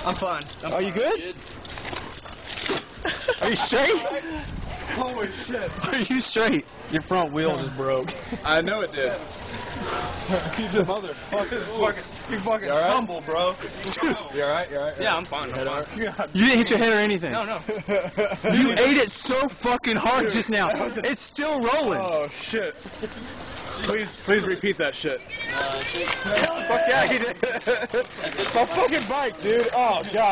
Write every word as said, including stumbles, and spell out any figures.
I'm fine. I'm Are you fine. good? Are you straight? Holy shit. Are you straight? Your front wheel just broke. I know it did. You just motherfucker. You fucking right? humble, bro. You alright? You alright? Yeah, I'm fine. I'm fine. You didn't hit your head or anything. No, no. You ate it so fucking hard just now. It's still rolling. Oh shit. Please, please repeat that shit. Uh, Fuck yeah, he did. My fucking bike, dude. Oh god.